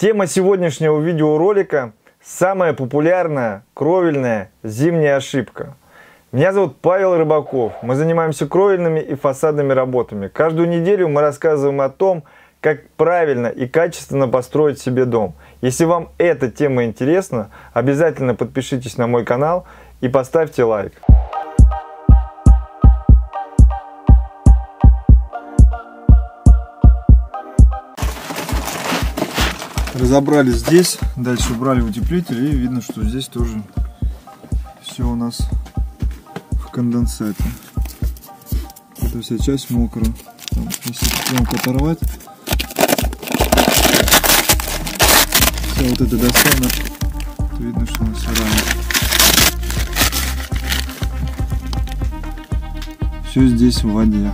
Тема сегодняшнего видеоролика – самая популярная кровельная зимняя ошибка. Меня зовут Павел Рыбаков. Мы занимаемся кровельными и фасадными работами. Каждую неделю мы рассказываем о том, как правильно и качественно построить себе дом. Если вам эта тема интересна, обязательно подпишитесь на мой канал и поставьте лайк. Разобрали здесь, дальше убрали утеплитель, и видно, что здесь тоже все у нас в конденсате. Эта вся часть мокрая. Если пленку оторвать, вся вот эта доска, то видно, что она сырая. Все здесь в воде.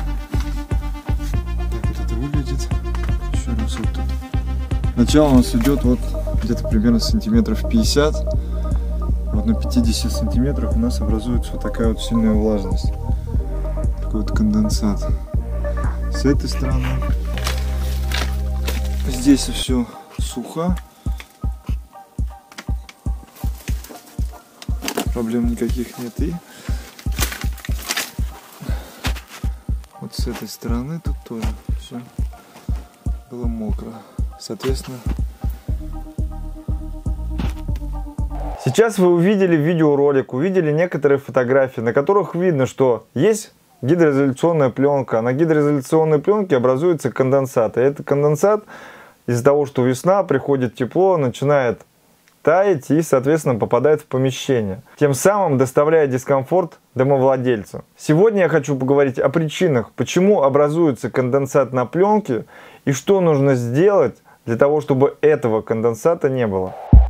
Так вот это выглядит. Еще раз вот тут. Начало у нас идет вот где-то примерно сантиметров 50. Вот на 50 сантиметрах у нас образуется вот такая вот сильная влажность. Такой вот конденсат. С этой стороны здесь все сухо. Проблем никаких нет. И вот с этой стороны тут тоже все было мокро. Соответственно, сейчас вы увидели видеоролик, увидели некоторые фотографии, на которых видно, что есть гидроизоляционная пленка. На гидроизоляционной пленке образуется конденсат. И этот конденсат из-за того, что весна, приходит тепло, начинает таять и, соответственно, попадает в помещение. Тем самым доставляя дискомфорт домовладельцу. Сегодня я хочу поговорить о причинах, почему образуется конденсат на пленке и что нужно сделать для того, чтобы этого конденсата не было.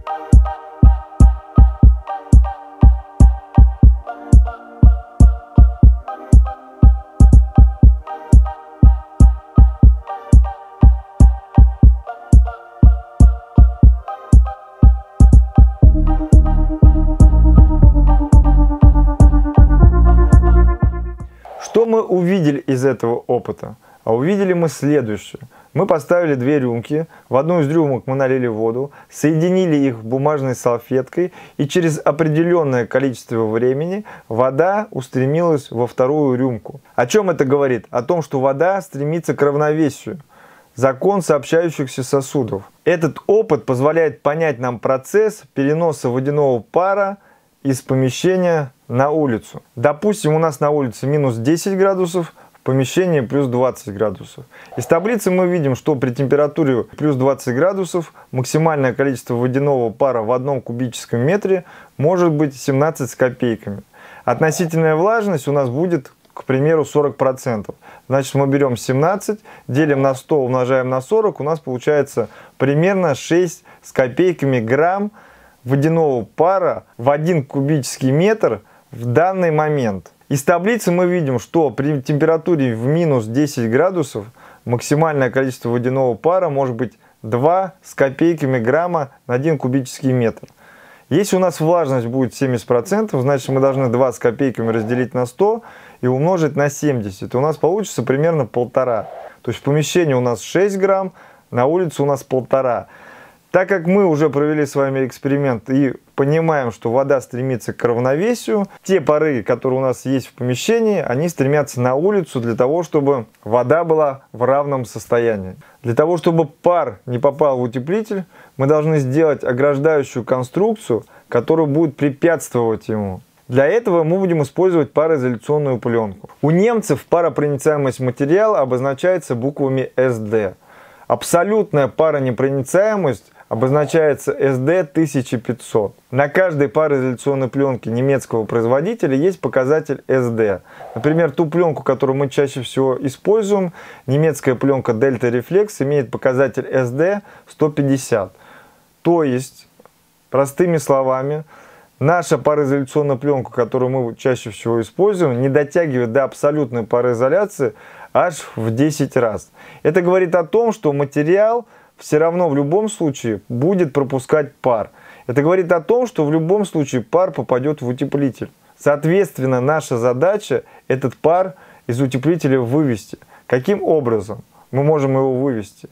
Что мы увидели из этого опыта? А увидели мы следующее. Мы поставили две рюмки, в одну из рюмок мы налили воду, соединили их бумажной салфеткой, и через определенное количество времени вода устремилась во вторую рюмку. О чем это говорит? О том, что вода стремится к равновесию. Закон сообщающихся сосудов. Этот опыт позволяет понять нам процесс переноса водяного пара из помещения на улицу. Допустим, у нас на улице минус 10 градусов, в помещении плюс 20 градусов. Из таблицы мы видим, что при температуре плюс 20 градусов максимальное количество водяного пара в 1 кубическом метре может быть 17 с копейками. Относительная влажность у нас будет, к примеру, 40%. Значит, мы берем 17, делим на 100, умножаем на 40, у нас получается примерно 6 с копейками грамм водяного пара в 1 кубический метр в данный момент. Из таблицы мы видим, что при температуре в минус 10 градусов максимальное количество водяного пара может быть 2 с копейками грамма на 1 кубический метр. Если у нас влажность будет 70%, значит мы должны 2 с копейками разделить на 100 и умножить на 70. И у нас получится примерно 1,5. То есть в помещении у нас 6 грамм, на улице у нас 1,5. Так как мы уже провели с вами эксперимент и понимаем, что вода стремится к равновесию, те пары, которые у нас есть в помещении, они стремятся на улицу для того, чтобы вода была в равном состоянии. Для того, чтобы пар не попал в утеплитель, мы должны сделать ограждающую конструкцию, которая будет препятствовать ему. Для этого мы будем использовать пароизоляционную пленку. У немцев паропроницаемость материала обозначается буквами SD. Абсолютная паронепроницаемость обозначается SD 1500. На каждой пароизоляционной пленке немецкого производителя есть показатель SD. Например, ту пленку, которую мы чаще всего используем, немецкая пленка Delta Reflex, имеет показатель SD 150. То есть, простыми словами, наша пароизоляционная пленка, которую мы чаще всего используем, не дотягивает до абсолютной пароизоляции аж в 10 раз. Это говорит о том, что материал все равно в любом случае будет пропускать пар. Это говорит о том, что в любом случае пар попадет в утеплитель. Соответственно, наша задача этот пар из утеплителя вывести. Каким образом мы можем его вывести?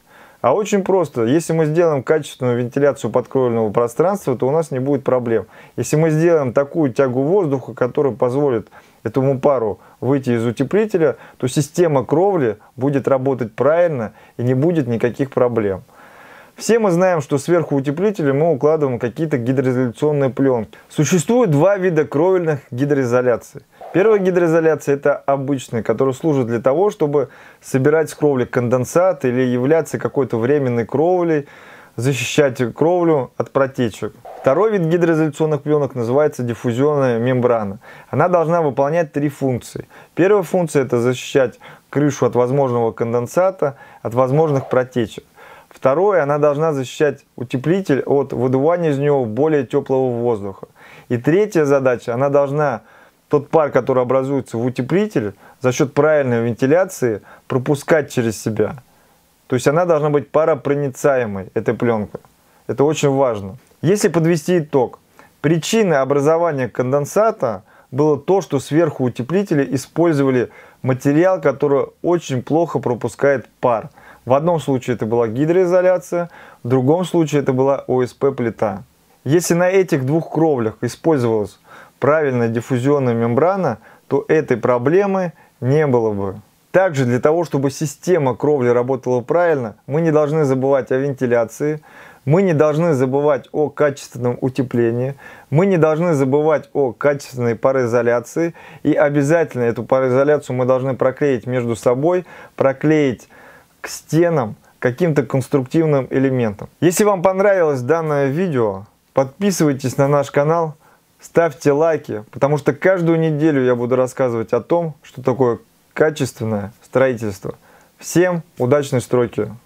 А очень просто. Если мы сделаем качественную вентиляцию подкровельного пространства, то у нас не будет проблем. Если мы сделаем такую тягу воздуха, которая позволит этому пару выйти из утеплителя, то система кровли будет работать правильно и не будет никаких проблем. Все мы знаем, что сверху утеплителя мы укладываем какие-то гидроизоляционные пленки. Существует два вида кровельных гидроизоляций. Первая гидроизоляция — это обычная, которая служит для того, чтобы собирать с кровли конденсат или являться какой-то временной кровлей, защищать кровлю от протечек. Второй вид гидроизоляционных пленок называется диффузионная мембрана. Она должна выполнять три функции. Первая функция — это защищать крышу от возможного конденсата, от возможных протечек. Второе, она должна защищать утеплитель от выдувания из него более теплого воздуха. И третья задача, она должна тот пар, который образуется в утеплителе, за счет правильной вентиляции пропускать через себя. То есть она должна быть паропроницаемой, эта пленка. Это очень важно. Если подвести итог, причиной образования конденсата было то, что сверху утеплителя использовали материал, который очень плохо пропускает пар. В одном случае это была гидроизоляция, в другом случае это была ОСП-плита. Если на этих двух кровлях использовалась правильная диффузионная мембрана, то этой проблемы не было бы. Также для того, чтобы система кровли работала правильно, мы не должны забывать о вентиляции, мы не должны забывать о качественном утеплении, мы не должны забывать о качественной пароизоляции, и обязательно эту пароизоляцию мы должны проклеить между собой, проклеить к стенам каким-то конструктивным элементом. Если вам понравилось данное видео, подписывайтесь на наш канал, ставьте лайки, потому что каждую неделю я буду рассказывать о том, что такое качественное строительство. Всем удачной стройки!